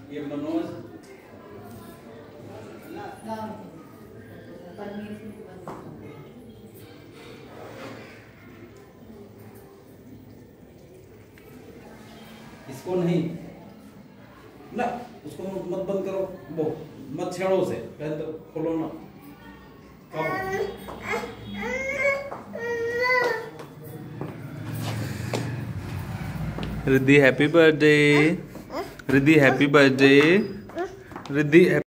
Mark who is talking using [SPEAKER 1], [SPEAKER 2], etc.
[SPEAKER 1] ये मनोज इसको नहीं ना, उसको मत बंद करो, वो मत छेड़ो उसे, पहले तो खोलो ना।
[SPEAKER 2] Riddhi happy birthday, Riddhi happy birthday, Riddhi.